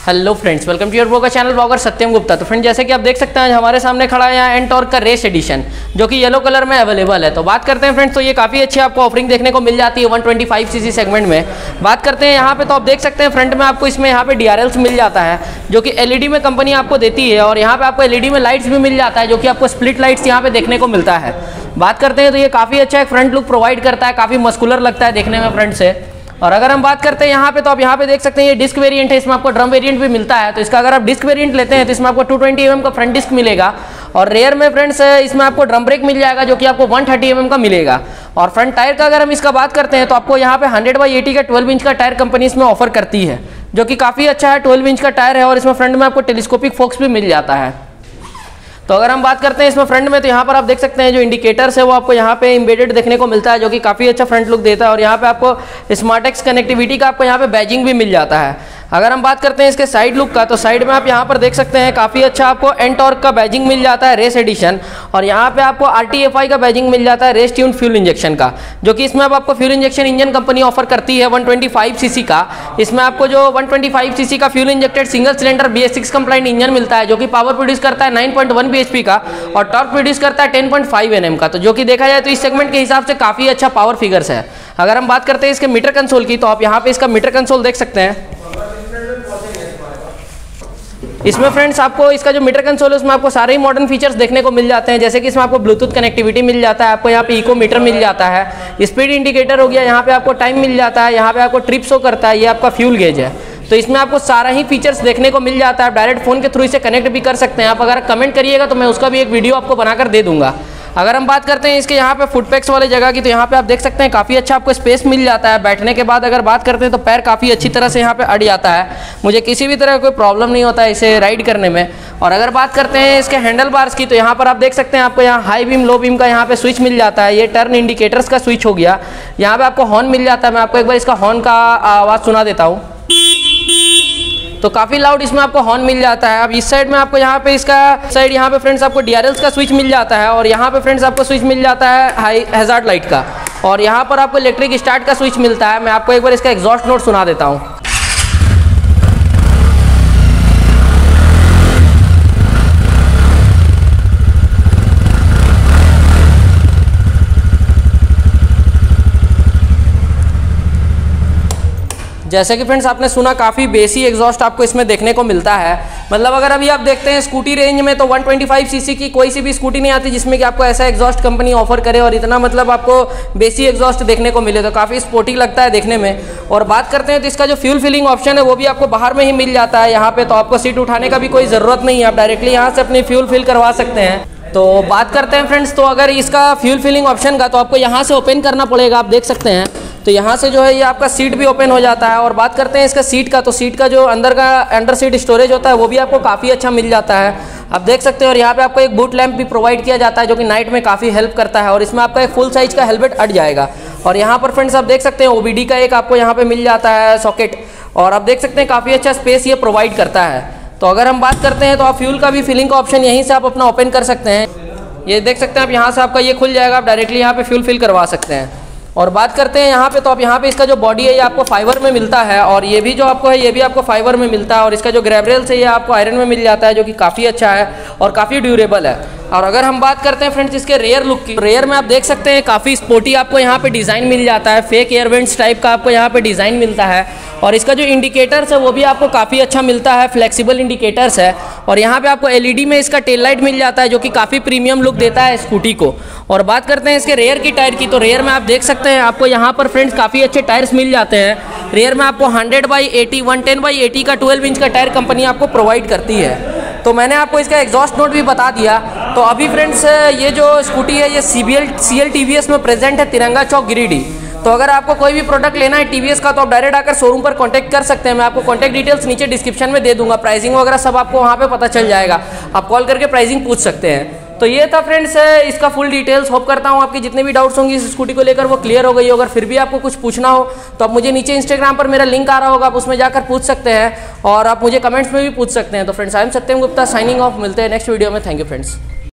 Hello friends, welcome to your blogger channel blogger Satyam Gupta. तो friend जैसे कि आप देख सकते हैं हमारे सामने खड़ा है यहाँ एनटॉर्क का रेस एडिशन जो कि येलो कलर में अवेलेबल है। तो बात करते हैं फ्रेंड्स, तो ये काफ़ी अच्छी आपको ऑफरिंग देखने को मिल जाती है 125 सीसी सेगमेंट में। बात करते हैं यहाँ पे, तो आप देख सकते हैं फ्रंट में आपको इसमें यहाँ पे DRLs मिल जाता है जो कि LED में कंपनी आपको देती है, और यहाँ पे आपको LED में लाइट्स भी मिल जाता है जो कि आपको स्प्लिट लाइट्स यहाँ पे देखने को मिलता है। बात करते हैं तो ये काफ़ी अच्छा एक फ्रंट लुक प्रोवाइड करता है, काफ़ी मस्कुलर लगता है देखने में फ्रंट से। और अगर हम बात करते हैं यहाँ पे, तो आप यहाँ पे देख सकते हैं ये डिस्क वेरिएंट है, इसमें आपको ड्रम वेरिएंट भी मिलता है। तो इसका अगर आप डिस्क वेरिएंट लेते हैं तो इसमें आपको 220 mm का फ्रंट डिस्क मिलेगा, और रेयर में फ्रेंड्स इसमें आपको ड्रम ब्रेक मिल जाएगा जो कि आपको 130 mm का मिलेगा। और फ्रंट टायर का अगर हम इसका बात करते हैं तो आपको यहाँ पे 100/80 का 12 इंच का टायर कंपनी इसमें ऑफर करती है जो कि काफ़ी अच्छा है। 12 इंच का टायर है और इसमें फ्रंट में आपको टेलीस्कोपिक फोक्स भी मिल जाता है। तो अगर हम बात करते हैं इसमें फ्रंट में, तो यहाँ पर आप देख सकते हैं जो इंडिकेटर्स है वो आपको यहाँ पे एम्बेडेड देखने को मिलता है जो कि काफ़ी अच्छा फ्रंट लुक देता है। और यहाँ पे आपको स्मार्टेक्स कनेक्टिविटी का आपको यहाँ पे बैजिंग भी मिल जाता है। अगर हम बात करते हैं इसके साइड लुक का, तो साइड में आप यहाँ पर देख सकते हैं काफ़ी अच्छा आपको एनटॉर्क का बैजिंग मिल जाता है रेस एडिशन, और यहाँ पे आपको RTFI का बैजिंग मिल जाता है रेस ट्यून फ्यूल इंजेक्शन का, जो कि इसमें अब आपको fuel injection engine company offer करती है 125 सीसी का। इसमें आपको जो 125 सीसी का fuel injected single cylinder BS6 compliant engine मिलता है जो कि पावर प्रोड्यूस करता है 9.1 bhp का, और टॉर्क प्रोड्यूस करता है 10.5 Nm का। तो जो कि देखा जाए तो इस सेगमेंट के हिसाब से काफ़ी अच्छा पावर फिगर्स है। अगर हम बात करते हैं इसके मीटर कंसोल की, तो आप यहाँ पे इसका मीटर कंसोल देख सकते हैं। इसमें फ्रेंड्स आपको इसका जो मीटर कंसोल है उसमें आपको सारे ही मॉडर्न फीचर्स देखने को मिल जाते हैं, जैसे कि इसमें आपको ब्लूटूथ कनेक्टिविटी मिल जाता है, आपको यहाँ पे इको मीटर मिल जाता है, स्पीड इंडिकेटर हो गया, यहाँ पे आपको टाइम मिल जाता है, यहाँ पे आपको ट्रिप शो करता है, ये आपका फ्यूल गेज है। तो इसमें आपको सारा ही फीचर्स देखने को मिल जाता है। आप डायरेक्ट फोन के थ्रू इसे कनेक्ट भी कर सकते हैं। आप अगर कमेंट करिएगा तो मैं उसका भी एक वीडियो आपको बनाकर दे दूंगा। अगर हम बात करते हैं इसके यहाँ पे फुटपैक्स वाले जगह की, तो यहाँ पे आप देख सकते हैं काफ़ी अच्छा आपको स्पेस मिल जाता है बैठने के बाद। अगर बात करते हैं तो पैर काफ़ी अच्छी तरह से यहाँ पे अड़ जाता है, मुझे किसी भी तरह का कोई प्रॉब्लम नहीं होता है इसे राइड करने में। और अगर बात करते हैं इसके हैंडल बार्स की, तो यहाँ पर आप देख सकते हैं आपको यहाँ हाई बीम लो बीम का यहाँ पे स्विच मिल जाता है। ये टर्न इंडिकेटर्स का स्विच हो गया, यहाँ पे आपको हॉर्न मिल जाता है। मैं आपको एक बार इसका हॉर्न का आवाज़ सुना देता हूँ, तो काफ़ी लाउड इसमें आपको हॉर्न मिल जाता है। अब इस साइड में आपको यहाँ पे इसका साइड यहाँ पे फ्रेंड्स आपको DRLs का स्विच मिल जाता है, और यहाँ पे फ्रेंड्स आपको स्विच मिल जाता है हाई हैजार्ड लाइट का, और यहाँ पर आपको इलेक्ट्रिक स्टार्ट का स्विच मिलता है। मैं आपको एक बार इसका एग्जॉस्ट नोट सुना देता हूँ। जैसे कि फ्रेंड्स आपने सुना, काफ़ी बेसी एग्जॉस्ट आपको इसमें देखने को मिलता है। मतलब अगर अभी आप देखते हैं स्कूटी रेंज में, तो 125 सीसी की कोई सी भी स्कूटी नहीं आती जिसमें कि आपको ऐसा एग्जॉस्ट कंपनी ऑफर करे और इतना मतलब आपको बेसी एग्जॉस्ट देखने को मिले। तो काफ़ी स्पोर्टी लगता है देखने में। और बात करते हैं तो इसका जो फ्यूल फिलिंग ऑप्शन है वो भी आपको बाहर में ही मिल जाता है यहाँ पे, तो आपको सीट उठाने का भी कोई ज़रूरत नहीं है, आप डायरेक्टली यहाँ से अपनी फ्यूल फिल करवा सकते हैं। तो बात करते हैं फ्रेंड्स, तो अगर इसका फ्यूल फिलिंग ऑप्शन का, तो आपको यहाँ से ओपन करना पड़ेगा। आप देख सकते हैं तो यहाँ से जो है ये आपका सीट भी ओपन हो जाता है। और बात करते हैं इसका सीट का, तो सीट का जो अंडर सीट स्टोरेज होता है वो भी आपको काफ़ी अच्छा मिल जाता है, आप देख सकते हैं। और यहाँ पे आपको एक बूट लैंप भी प्रोवाइड किया जाता है जो कि नाइट में काफ़ी हेल्प करता है, और इसमें आपका एक फुल साइज का हेलमेट अट जाएगा। और यहाँ पर फ्रेंड्स आप देख सकते हैं OBD का एक आपको यहाँ पे मिल जाता है सॉकेट, और आप देख सकते हैं काफ़ी अच्छा स्पेस ये प्रोवाइड करता है। तो अगर हम बात करते हैं तो आप फ्यूल का भी फिलिंग का ऑप्शन यहीं से आप अपना ओपन कर सकते हैं। ये देख सकते हैं आप, यहाँ से आपका ये खुल जाएगा, आप डायरेक्टली यहाँ पे फ्यूल फिल करवा सकते हैं। और बात करते हैं यहाँ पे, तो आप यहाँ पे इसका जो बॉडी है ये आपको फाइबर में मिलता है, और ये भी जो आपको है ये भी आपको फाइबर में मिलता है। और इसका जो ग्रैब रेल्स है ये आपको आयरन में मिल जाता है जो कि काफ़ी अच्छा है और काफ़ी ड्यूरेबल है। और अगर हम बात करते हैं फ्रेंड्स इसके रेयर लुक की, रेयर में आप देख सकते हैं काफ़ी स्पोर्टी आपको यहाँ पे डिज़ाइन मिल जाता है, फेक एयर वेंट्स टाइप का आपको यहाँ पे डिज़ाइन मिलता है। और इसका जो इंडिकेटर्स है वो भी आपको काफ़ी अच्छा मिलता है, फ्लेक्सिबल इंडिकेटर्स है। और यहाँ पे आपको LED में इसका टेल लाइट मिल जाता है जो कि काफ़ी प्रीमियम लुक देता है स्कूटी को। और बात करते हैं इसके रेयर की टायर की, तो रेयर में आप देख सकते हैं आपको यहाँ पर फ्रेंड्स काफ़ी अच्छे टायर्स मिल जाते हैं। रेयर में आपको 100/80 110/80 का 12 इंच का टायर कंपनी आपको प्रोवाइड करती है। तो मैंने आपको इसका एग्जॉस्ट नोट भी बता दिया। तो अभी फ्रेंड्स ये जो स्कूटी है ये CL TVS में प्रेजेंट है तिरंगा चौक गिरिडीह। तो अगर आपको कोई भी प्रोडक्ट लेना है TVS का, तो आप डायरेक्ट आकर शोरूम पर कांटेक्ट कर सकते हैं। मैं आपको कांटेक्ट डिटेल्स नीचे डिस्क्रिप्शन में दे दूंगा, प्राइसिंग वगैरह सब आपको वहाँ पे पता चल जाएगा, आप कॉल करके प्राइसिंग पूछ सकते हैं। तो ये था फ्रेंड्स इसका फुल डिटेल्स। होप करता हूँ आपकी जितने भी डाउट्स होंगी इस स्कूटी को लेकर वो क्लियर हो गई हो। अगर फिर भी आपको कुछ पूछना हो तो आप मुझे नीचे इंस्टाग्राम पर मेरा लिंक आ रहा होगा, आप उसमें जाकर पूछ सकते हैं, और आप मुझे कमेंट्स में भी पूछ सकते हैं। तो friends I am Satyam Gupta signing off, मिलते हैं नेक्स्ट वीडियो में। Thank you friends.